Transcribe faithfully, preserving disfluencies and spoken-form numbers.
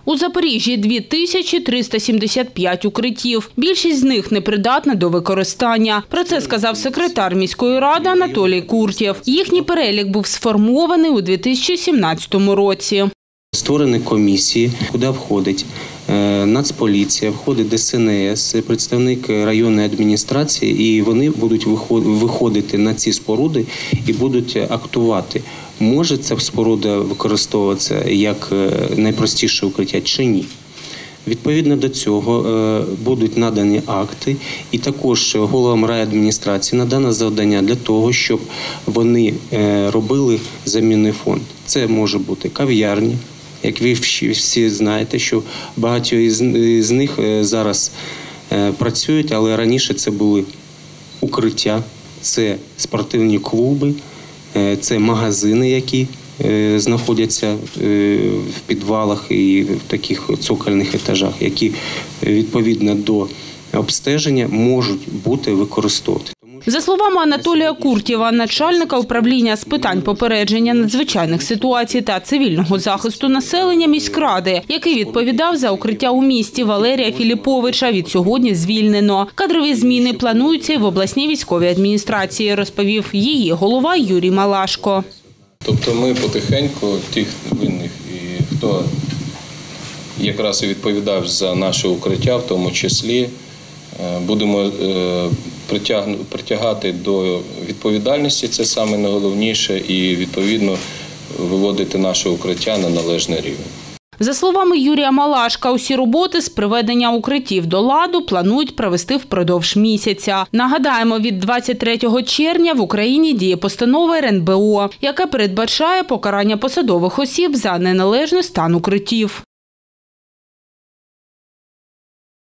У Запоріжжі – дві тисячі триста сімдесят п'ять укриттів. Більшість з них непридатна до використання. Про це сказав секретар міської ради Анатолій Куртєв. Їхній перелік був сформований у дві тисячі сімнадцятому році. Створені комісії, куди входить Нацполіція, входить Де Се Не Ес, представник районної адміністрації, і вони будуть виходити на ці споруди і будуть актувати, може ця споруда використовуватися як найпростіше укриття чи ні. Відповідно до цього будуть надані акти, і також головам райадміністрації надано завдання для того, щоб вони робили замінний фонд. Це може бути кав'ярні. Як ви всі знаєте, що багато з них зараз працюють, але раніше це були укриття, це спортивні клуби, це магазини, які знаходяться в підвалах і в таких цокольних етажах, які відповідно до обстеження можуть бути використовувати. За словами Анатолія Куртєва, начальника управління з питань попередження надзвичайних ситуацій та цивільного захисту населення міськради, який відповідав за укриття у місті, Валерія Філіповича, від сьогодні звільнено. Кадрові зміни плануються і в обласній військовій адміністрації, розповів її голова Юрій Малашко. Тобто ми потихеньку тих винних, і хто якраз і відповідав за наше укриття, в тому числі, будемо притягати до відповідальності, це саме найголовніше, і відповідно виводити наше укриття на належний рівень. За словами Юрія Малашка, усі роботи з приведення укриттів до ладу планують провести впродовж місяця. Нагадаємо, від двадцять третього червня в Україні діє постанова Ер Ен Бе О, яка передбачає покарання посадових осіб за неналежний стан укриттів.